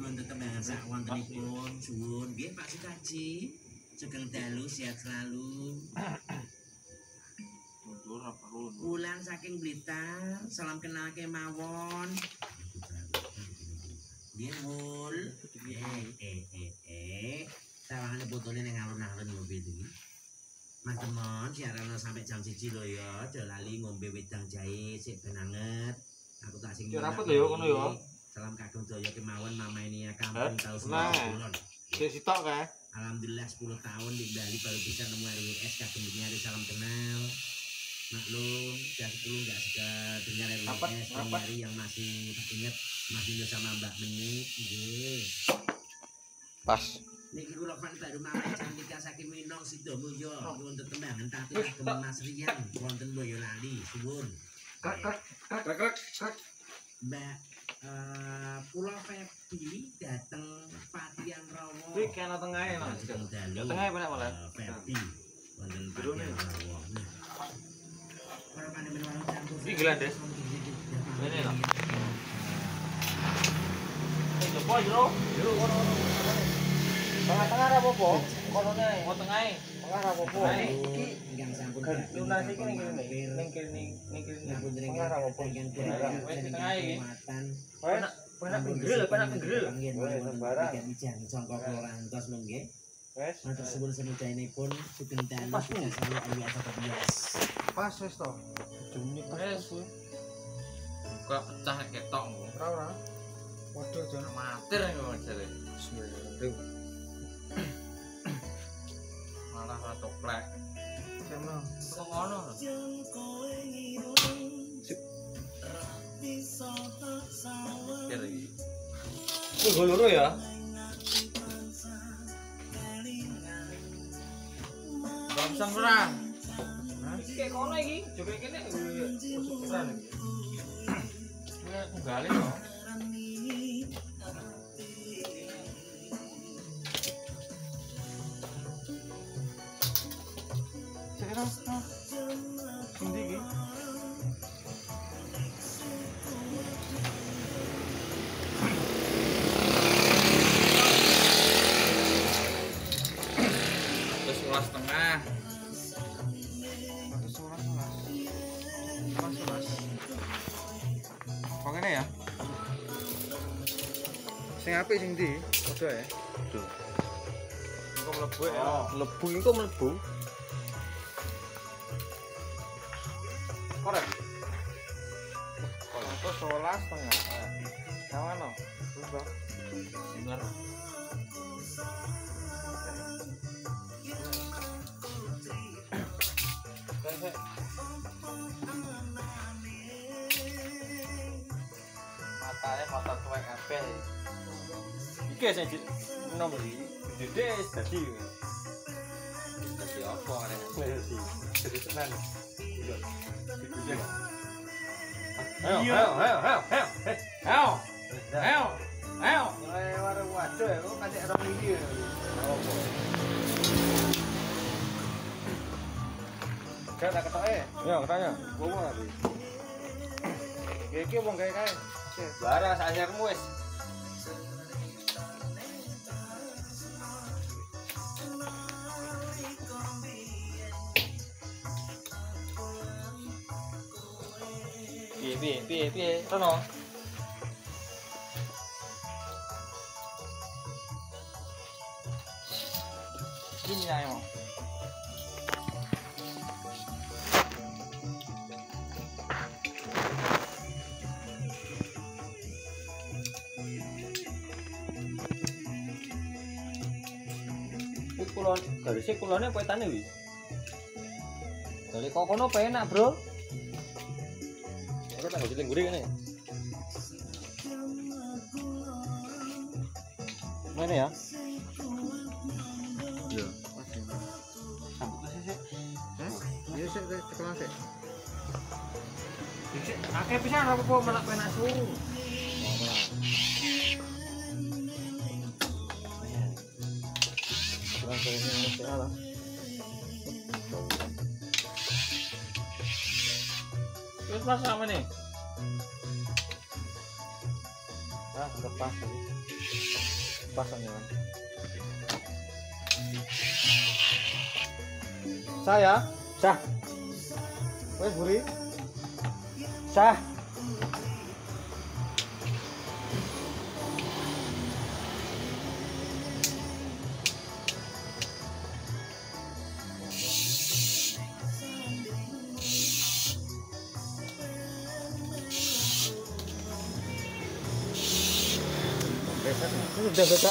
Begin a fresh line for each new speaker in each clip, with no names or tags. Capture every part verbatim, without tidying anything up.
untuk tembangan sak wontenipun suwun nggih Pak Sukaji. Sugeng dalu sehat selalu. Wulan saking Blitar, salam kenal kemawon. Nggih Wul. Eh eh eh eh. Sawangane fotone ning alun-alun mobil iki. Mas Temon siaran sampai jam siji lho ya, aja lali ngombe wedang jahe sik ben anget. Aku tak sing
rapet lho ya kono ya.
Salam kagem Jaya kemawon Mama ini ya kampung tahu
semua.
Kulon.
Sik sitok kae.
Alhamdulillah sepuluh tahun di Bali baru bisa nemu R W S kagem hari salam kenal. Maklum, sudah sepuluh enggak suka dengar R W S hari yang masih ingat masih sama Mbak Menik nggih. Pas. Niki kula kan baru Mama Cantika saking Minong Sidomulyo nyuwun tetembangan tatu kagem Mas Rian wonten Boyolali suwun.
Krek krek krek krek krek.
Mbak eh Pulau Febi dateng Patian Rawo.
Kuwi kena tengahe no. Tengahe penak malah.
Febi wonten Patian Rawo. Para panjenengan warung campur.
Iki Glandes. Ngene lho. Eh jopo jero. Jero kono. Tengah-tengah ra apa-apa. Konone. Oh tengahe. Tengah ra apa-apa.
Iki ingkang sampun
lunas iki ning kene. Ning kene ning kene. Tengah ra apa-apa. Wis tengahe iki. Penak penak pinggir, penak pinggir.
Wis sembarang. Iki sangka Klorantos lho nggih. Wes, matur suwun semudayanipun sugeng dalu sukses selalu alias bias.
Pas wis to. Jumni pas kuwi. Kok pecah ketok. Ora ora. Waduh jan matir kok jare. Bismillah. Malah ora coplek. Semno. Kok ngono. Kiri. Ku loro ya. Langsung perang. Nah, iki kayak kono iki, joge kene perang iki. Nek tunggale to. Sekira, nah. Endi iki? Sebelas tengah. Satu sebelas sebelas. Sebelas sebelas. Kok ini ya? Sing apik sing ndi? Padha ya. Padha. Engko mlebu ya. Mlebu engko mlebu. Korek. Kok sebelas tengah. Sama no. Berubah. Bener. Matane mata tuwek kabeh. Iki sing nomor iki. Dede dadi. Dadi apa arek? Dadi. Dadi tenan. Ayo, ayo, ayo, ayo, ayo. Ayo. Ayo. Ayo. Ayo warung waduh ya, kok kadek rong iki. Apa? Gak tak ketoke. Ya, ketanya. Gowo tapi. Iki wong gawe kae. Bara sayarmu wis. Piye piye piye piye Rono. Ini ayo. Kulon, garisnya kulonnya poetane wis. Dari kok kono penak, Bro. Aku tak ngene gurih kene. Mana ya? Iya. Sambut ke sik. Hah? Ya sik cekelan sik. Sik akeh pisan apa kok melak penak suruh. Salah. Terus mas sama nih. Ah, lepas tadi. Pas aja. Saya, sah. Wes buri. Sah. Sudah beda.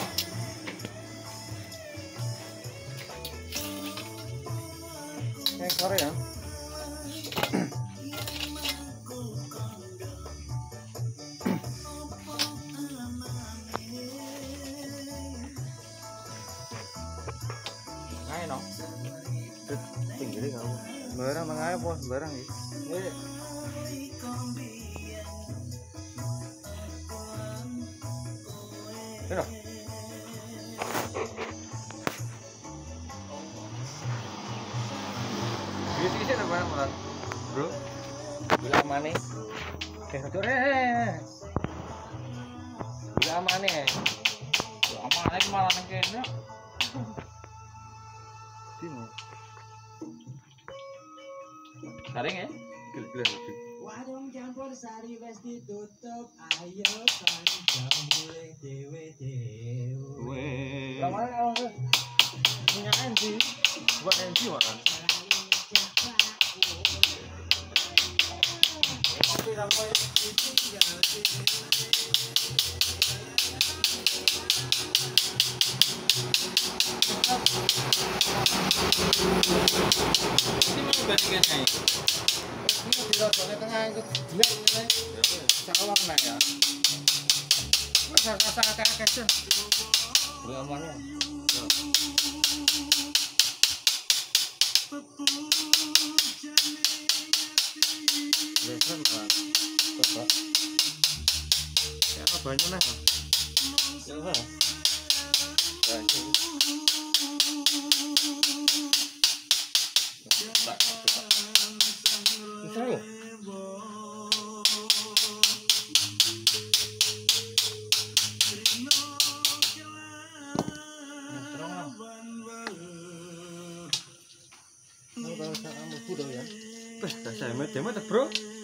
Yang sore ya. Ayo no. Pinggir kamu. Barang mengayo bos barang ya. Ini. Ini. Isi-isi ada barang malah. Bro. Bila amane. Eh, sore. Bila amane. Bila amane malah nang kene. Dino. Saring ya? Gila-gila.
Warung campur sari wes ditutup, ayo kanca mulai dewe-dewe.
Lamane kalau punya M C, buat M C makan. Kopi sampai ini mau bandingannya. Ini di rodone tengah itu jelek ini. Sak warna ya. Wis rasa akeh-akeh sen. Berapa Lesen lah. Coba. Ya banyak lah. Ya lah. Banyak. Tak, coba. Bisa ya? Ya. Wes, saya met-met bro.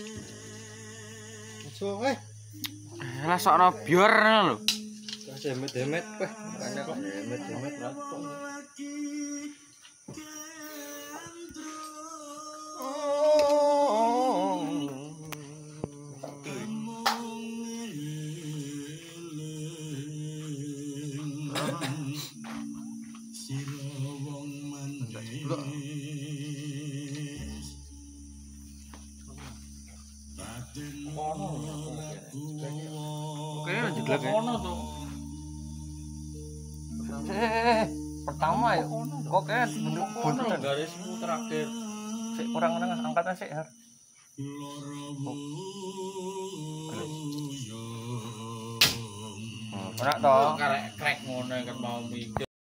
So, eh. Lah sokno biar lho. Saya met-met, weh, makanya kok met-met lah kok. Oke, lanjut lagi. Eh, pertama ya. Kok kan buntu garismu terakhir. Sik kurang nang angkatan sik, Har. Ora to, karek krek ngono kan mau mikir.